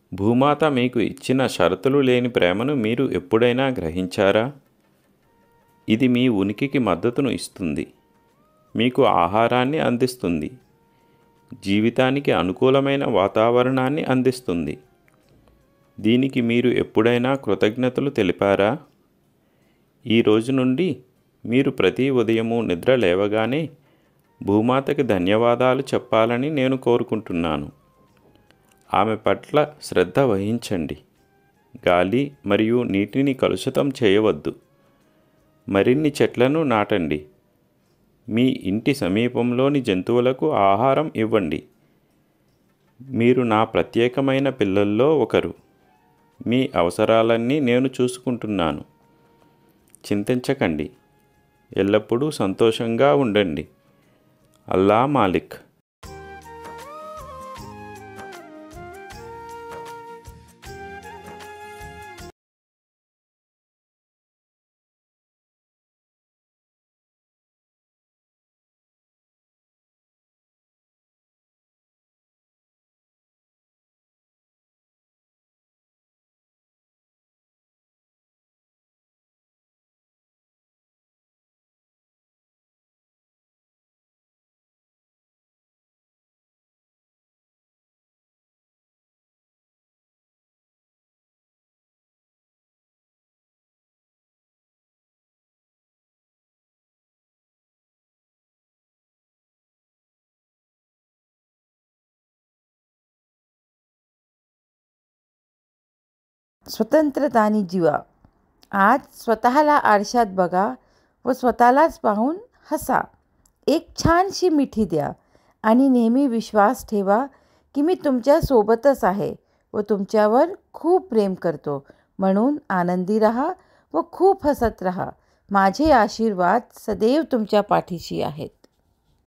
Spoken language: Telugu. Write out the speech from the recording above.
భూమాత మీకు ఇచ్చిన షరతులు లేని ప్రేమను మీరు ఎప్పుడైనా గ్రహించారా? ఇది మీ ఉనికికి మద్దతును ఇస్తుంది, మీకు ఆహారాన్ని అందిస్తుంది, జీవితానికి అనుకూలమైన వాతావరణాన్ని అందిస్తుంది. దీనికి మీరు ఎప్పుడైనా కృతజ్ఞతలు తెలిపారా? ఈ రోజు నుండి మీరు ప్రతి ఉదయము నిద్ర లేవగానే భూమాతకి ధన్యవాదాలు చెప్పాలని నేను కోరుకుంటున్నాను. ఆమె పట్ల శ్రద్ధ వహించండి. గాలి మరియు నీటిని కలుషితం చేయవద్దు. మరిన్ని చెట్లను నాటండి. మీ ఇంటి సమీపంలోని జంతువులకు ఆహారం ఇవ్వండి. మీరు నా ప్రత్యేకమైన పిల్లల్లో ఒకరు. మీ అవసరాలన్నీ నేను చూసుకుంటున్నాను. చింతించకండి. ఎల్లప్పుడూ సంతోషంగా ఉండండి. అల్లా మాలిక్. स्वतंत्रता आणि जीवा. आज स्वतःला आरशात बघा व स्वतःलाच पाहून हसा. एक छानशी मिठी द्या आणि नेहमी विश्वास ठेवा की मी तुमच्या सोबतच आहे व तुमच्यावर खूप प्रेम करतो. म्हणून आनंदी रहा व खूप हसत रहा. माझे आशीर्वाद सदैव तुमच्या पाठीशी आहेत.